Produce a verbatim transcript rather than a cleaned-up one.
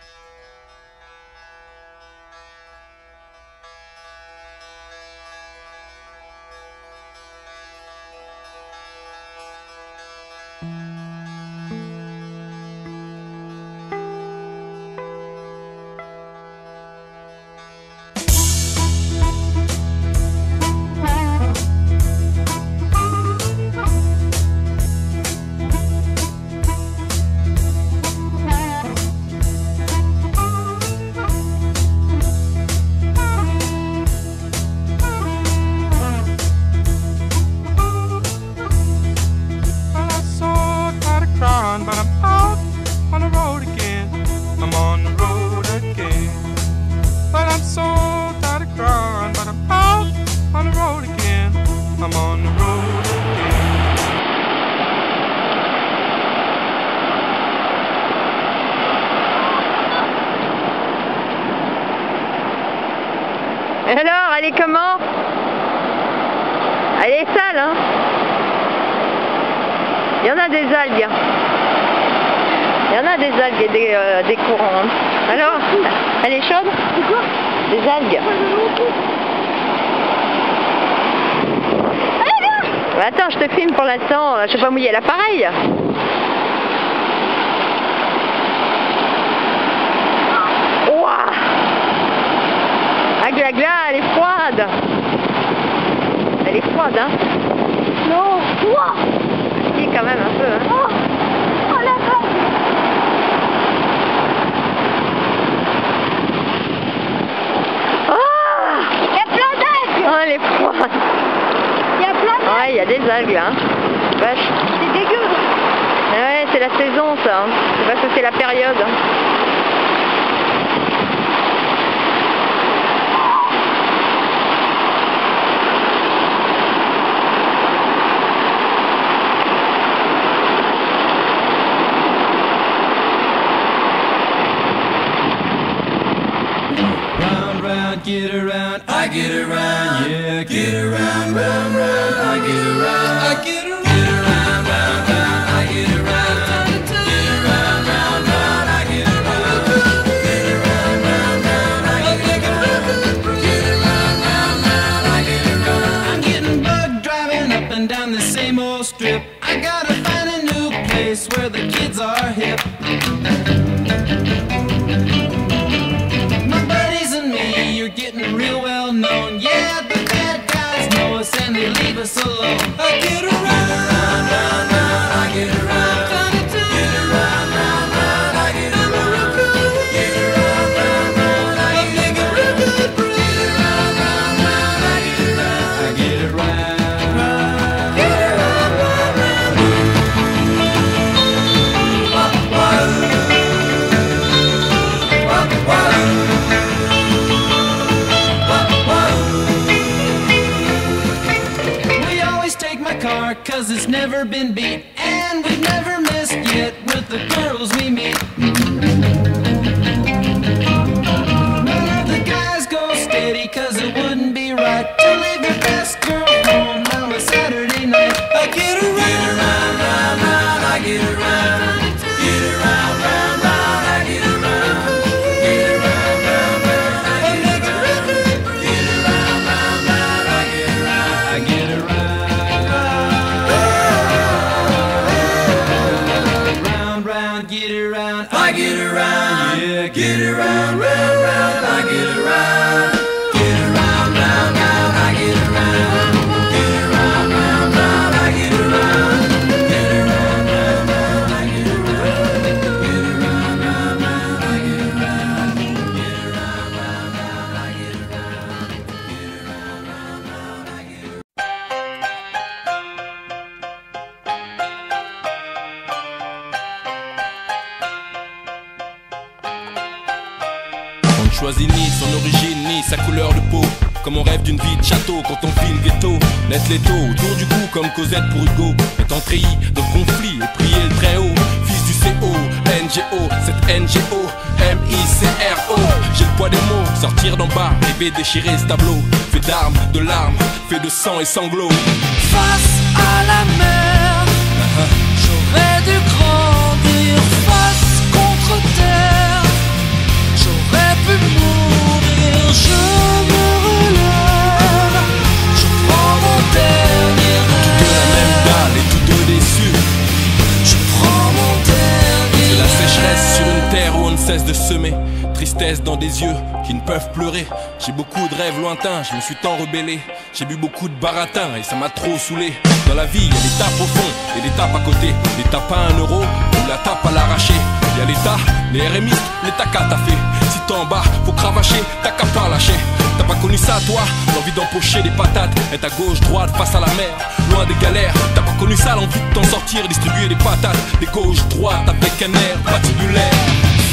But I'm out on the road again. I'm on the road again. But I'm so tired of crying. But I'm out on the road again. I'm on the road again. Et alors, elle est comment? Elle est sale, hein? Il y en a des algues. Il y en a des algues et des, euh, des courants. Hein. Alors, elle est chaude? Des algues. Attends, je te filme pour l'instant. Je vais pas mouiller l'appareil. Ouah! La gla gla, elle est froide. Elle est froide, hein? Non. Ouah! Si, quand même un peu, hein? Oh, oh la vache! Oh! Il y a plein d'algues! Oh, elle est froide. Il y a plein d'algues! Ouais, il y a des algues, hein. Vache. C'est dégueu! Ouais, c'est la saison, ça. Hein. C'est parce que c'est la période. Hein. Get around, I get around, yeah, get around, round, round, I get around, I get around, get around, round, round, I get around, get around, round, round, I get around, get around, round, round, I get around, get around, round, round, I get around. I'm getting bugged driving up and down the same old strip. I gotta find a new place where the kids are hip. Getting real well known, yeah, the bad guys know us and they leave us alone. I get around, round, round, round, I get around, get around, round, round, I get around, get around, round, round, I get around, get around, round, round, I get around, I get around, get around, round, round, wah, wah, wah. Cause it's never been beat, and we've never missed yet with the girls we meet. None of the guys go steady, cause it wouldn't be right to leave your best girl home on a Saturday night. I get around, get around, round, round, I get around, get around, round, round, I get around, get around, round, round, I get around, get around, round, round, I get around, I get around. Get around, I get around, yeah, get around, round, round, I get around, get around, round, round, I get around, get around, round, round, I get around, get around, round, round, I get around, get around, round, round, I get around, get around, round, round, I get around, get around, round, round, I get around. On ne choisit ni son origine ni sa couleur de peau. Comme on rêve d'une vie de château quand on vit le ghetto. Naître les taux autour du cou comme Cosette pour Hugo. Étant treillis dans le conflit et prier le très haut. Fils du C O, N G O, cette N G O, M I C R O. J'ai le poids des mots, sortir d'en bas, rêver déchirer ce tableau. Fait d'armes, de larmes, fait de sang et sanglots. Face à la mer, j'aurais dû grandir face contre terre. cesse de semer tristesse dans des yeux qui ne peuvent pleurer. J'ai beaucoup de rêves lointains, je me suis tant rebellé. J'ai bu beaucoup de baratin et ça m'a trop saoulé. Dans la vie, il y a l'étape au fond et l'étape à côté. L'étape à un euro ou la tape à l'arraché. Il y a l'état, les R M I, l'état qu'à t'as fait. Si t'es en bas, faut cravacher, t'as qu'à pas lâcher. T'as pas connu ça toi, l'envie d'empocher des patates. Être à gauche, droite, face à la mer, loin des galères. T'as pas connu ça, l'envie de t'en sortir, distribuer des patates. Des gauches, droites avec un air patibulaire.